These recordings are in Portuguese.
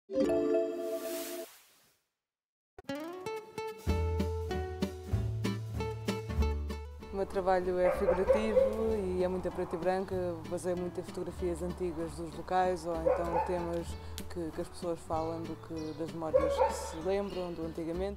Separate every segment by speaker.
Speaker 1: O meu trabalho é figurativo e é muito a preto e branco, baseio muito em fotografias antigas dos locais ou então temas que as pessoas falam das memórias que se lembram do antigamente.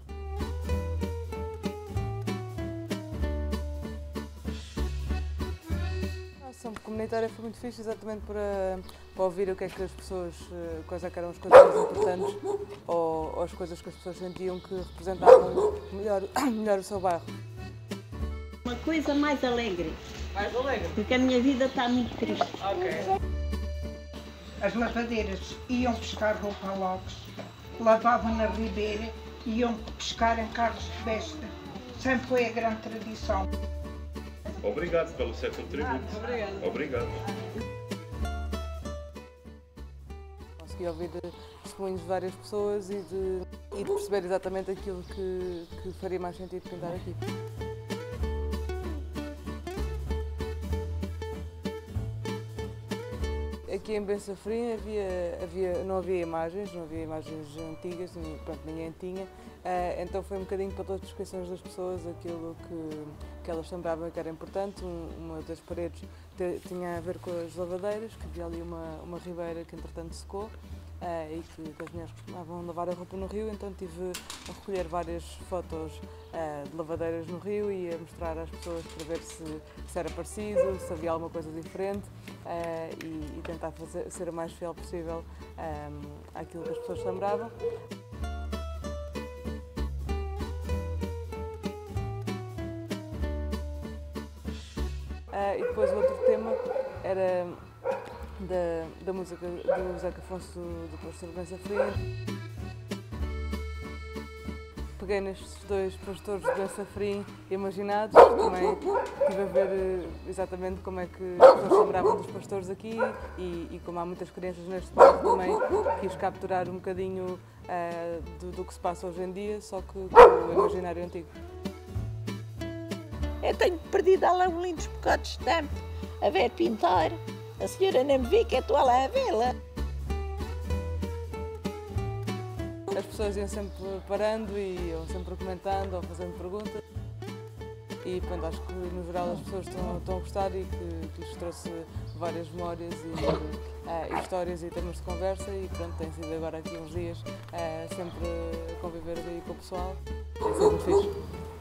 Speaker 1: A ação comunitária foi muito fixe exatamente para ouvir o que é que as pessoas, quais é que eram as coisas mais importantes ou as coisas que as pessoas sentiam que representavam melhor o seu bairro.
Speaker 2: Uma coisa mais alegre.
Speaker 1: Mais alegre?
Speaker 2: Porque a minha vida está muito triste.
Speaker 1: Ok.
Speaker 3: As lavadeiras iam pescar roupa a Lagos, lavavam na ribeira e iam pescar em carros de besta. Sempre foi a grande tradição.
Speaker 4: Obrigado pelo seu contributo. Obrigado.
Speaker 1: Consegui ouvir testemunhos de várias pessoas e de perceber exatamente aquilo que faria mais sentido pintar aqui. Aqui em Bensafrim não havia imagens antigas, ninguém tinha, então foi um bocadinho para todas as descrições das pessoas, aquilo que elas lembravam que era importante. Uma das paredes tinha a ver com as lavadeiras, que havia ali uma ribeira que entretanto secou e que as mulheres costumavam lavar a roupa no rio, então estive a recolher várias fotos de lavadeiras no rio e a mostrar às pessoas para ver se era parecido, se havia alguma coisa diferente e tentar ser o mais fiel possível àquilo que as pessoas se lembravam. E depois o outro tema era da música do Zeca Afonso do pastor Bensafrim. Peguei nestes dois pastores de Bensafrim imaginados, também estive a ver exatamente como é que as pessoas se lembravam dos pastores aqui e como há muitas crianças neste bairro também quis capturar um bocadinho do que se passa hoje em dia, só que com o imaginário antigo.
Speaker 2: Eu tenho perdido lá um lindo bocado de estampo a ver pintar. A senhora nem me vê que eu estou lá a vê-la.
Speaker 1: As pessoas iam sempre parando e iam sempre comentando ou fazendo perguntas. E pronto, acho que no geral as pessoas estão a gostar e que lhes trouxe várias memórias e histórias e temas de conversa e pronto, tem sido agora aqui uns dias sempre a conviver aí com o pessoal. Tem sido muito fixe.